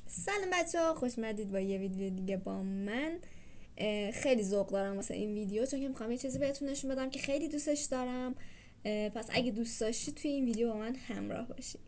سلام بچه ها، خوش اومدید با یه ویدیو دیگه با من. خیلی ذوق دارم واسه این ویدیو، چون که میخوام یه چیزی بهتون نشون بدم که خیلی دوستش دارم. پس اگه دوست داشتید توی این ویدیو با من همراه باشید.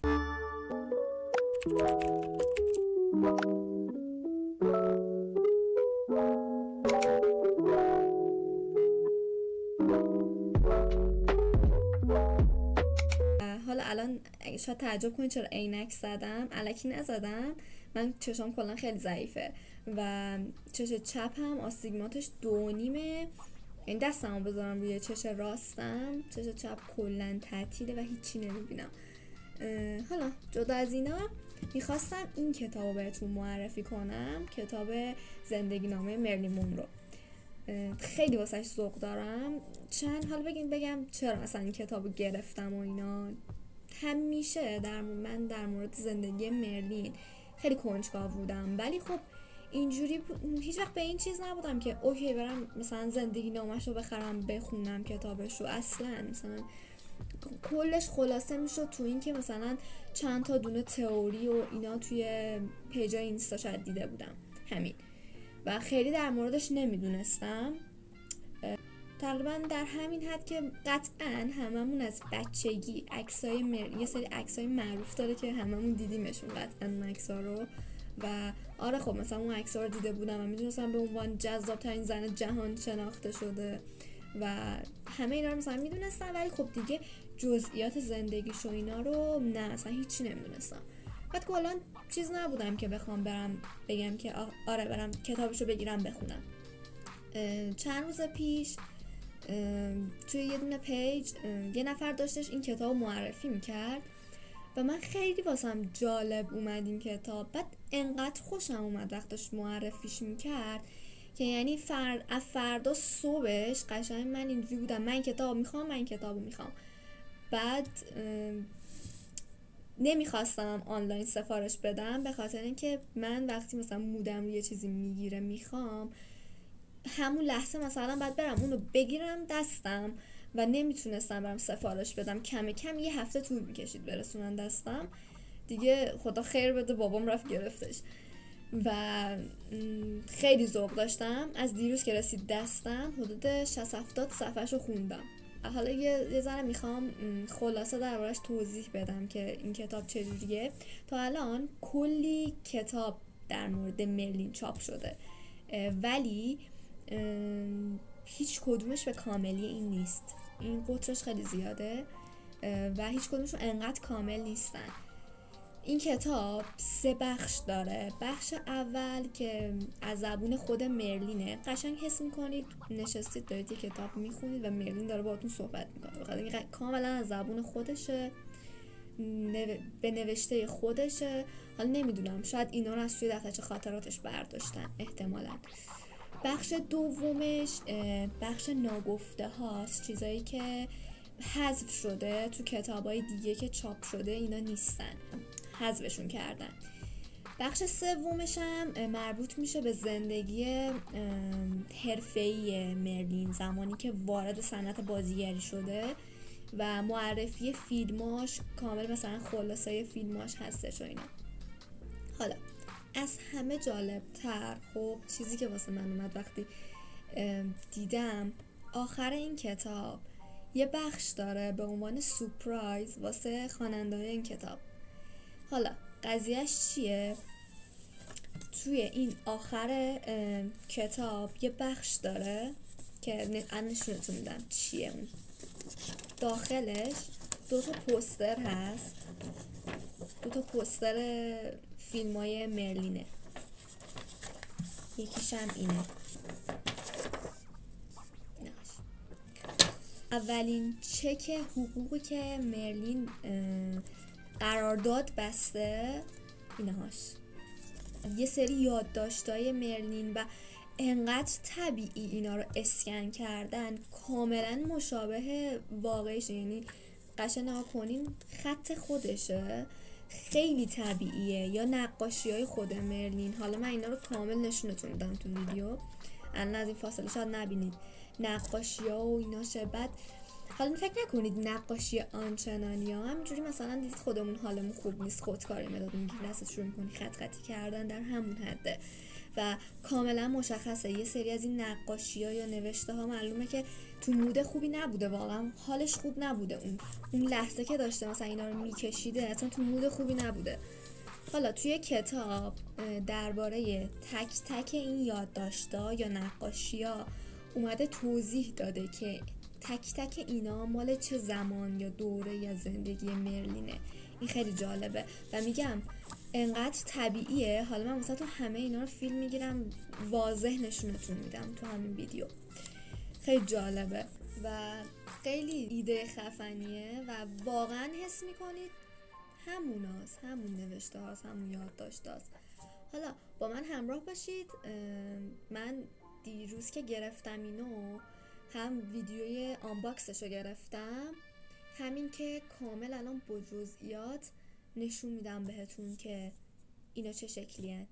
حالا الان شاید تعجب کنید چرا عینک زدم. الکی نزدم، من چشام کلا خیلی ضعیفه و چش چپم آستیگماتش 2.5. این دستمو بذارم روی چش راستم، چش چپ کلا تعطیله و هیچی نمیبینم. حالا جدا از اینا میخواستم این کتاب رو بهتون معرفی کنم، کتاب زندگی نامه مرلین مونرو. خیلی واسش ذوق دارم. حالا بگم چرا مثلا این کتاب رو گرفتم و اینا. همیشه من در مورد زندگی مرلین خیلی کنجکاو بودم، ولی خب اینجوری هیچ وقت به این چیز نبودم که اوکی برم مثلا زندگی نامش رو بخرم بخونم کتابش رو. اصلا مثلا کلش خلاصه میشد تو این که مثلا چند تا دونه تئوری و اینا توی پیجای اینستا شاید دیده بودم، همین، و خیلی در موردش نمیدونستم. تقریبا در همین حد که قطعا هممون از بچگی یه سری عکسای معروف داره که هممون دیدیمشون قطعا اون عکس‌ها رو. و آره خب مثلا اون عکس‌ها رو دیده بودم و میدونستم به عنوان جذاب‌ترین زن جهان شناخته شده و همه اینا رو مثلا میدونستم، ولی خب دیگه جزئیات زندگیش و اینا رو نه، اصلا هیچی نمیدونستم. بعد کلا چیز نبودم که بخوام بگم که آره برم کتابشو بگیرم بخونم. چند روز پیش توی یه دونه پیج یه نفر داشتش این کتاب معرفی میکرد و من خیلی واسم جالب اومد این کتاب. بعد انقدر خوشم اومد وقتش معرفیش میکرد که یعنی فردا صبحش قشنگ من اینجوری بودم من کتاب میخوام. بعد نمیخواستم آنلاین سفارش بدم به خاطر اینکه من وقتی مثلا مودم روی چیزی میگیره میخوام همون لحظه مثلا باید برم اونو بگیرم دستم و نمیتونستم برم سفارش بدم. کم یه هفته طول میکشید برسونن دستم. دیگه خدا خیر بده بابام رفت گرفتش و خیلی ذوق داشتم. از دیروز که رسید دستم حدود 60-70 صفحه‌شو خوندم. حالا یه ذره میخوام خلاصه دربارش توضیح بدم که این کتاب چجوریه. تا الان کلی کتاب در مورد مرلین چاپ شده ولی هیچ کدومش به کاملی این نیست. این قطرش خیلی زیاده و هیچ کدومشون انقدر کامل نیستن. این کتاب 3 بخش داره. بخش اول که از زبون خود مرلینه، قشنگ حس میکنید نشستید دارید یه کتاب میخونید و مرلین داره باهاتون صحبت میکنه، بخاطر کاملا از زبون خودشه، به نوشته خودشه. حالا نمیدونم شاید اینا رو از توی دفترچه خاطراتش برداشتن احتمالاً. بخش دومش بخش ناگفته هاست، چیزایی که حذف شده تو کتابای دیگه که چاپ شده اینا نیستن، حذفشون کردن. بخش سومش هم مربوط میشه به زندگی حرفه‌ای مرلین زمانی که وارد صنعت بازیگری شده و معرفی فیلماش کامل، مثلا خلاصه فیلماش هستش و اینا. حالا از همه جالب تر خب چیزی که واسه من اومد وقتی دیدم، آخر این کتاب یه بخش داره به عنوان سورپرایز واسه خواننده‌های این کتاب. حالا قضیهش چیه؟ توی این آخر کتاب یه بخش داره که نشونتون میدم چیه. اون داخلش 2 تا پوستر هست، 2 تا پوستر فیلمای مرلینه. یکیش هم اینه. اولین چک حقوقی که مرلین قرارداد بسته اینهاش. یه سری یادداشتای مرلین و انقدر طبیعی اینا رو اسکن کردن، کاملا مشابه واقعیشه. یعنی قشنگ نگاه کنین خط خودشه، خیلی طبیعیه، یا نقاشی های خود مرلین. حالا من اینا رو کامل نشونتون میدم تو ویدیو، الان از این فاصله شاید نبینید نقاشی ها و اینا شه. بعد حالا فکر نکنید نقاشی آنچنانی ها، همینجوری مثلا دیدید خودمون حالمون خوب نیست، خودکاری مداد میگیری دستت شروع میکنی خط خطی کردن، در همون حده و کاملا مشخصه یه سری از این نقاشی ها یا نوشته ها معلومه که تو مود خوبی نبوده، واقعا حالش خوب نبوده، اون لحظه که داشته مثلا اینا رو میکشیده اصلا تو مود خوبی نبوده. حالا توی کتاب درباره تک تک این یادداشت‌ها یا نقاشی‌ها اومده توضیح داده که تک تک اینا مال چه زمان یا دوره یا زندگی مرلینه. این خیلی جالبه و میگم انقدر طبیعیه. حالا من مثلا تو همه اینا رو فیلم میگیرم واضح نشونتون میدم تو همین ویدیو. خیلی جالبه و خیلی ایده خفنیه و واقعا حس میکنید همون نوشته هاست، همون یادداشت هاست. حالا با من همراه باشید. من دیروز که گرفتم اینو هم ویدیوی آنباکسش رو گرفتم، همین که کامل الان با جزئیات نشون میدم بهتون که اینا چه شکلی هن.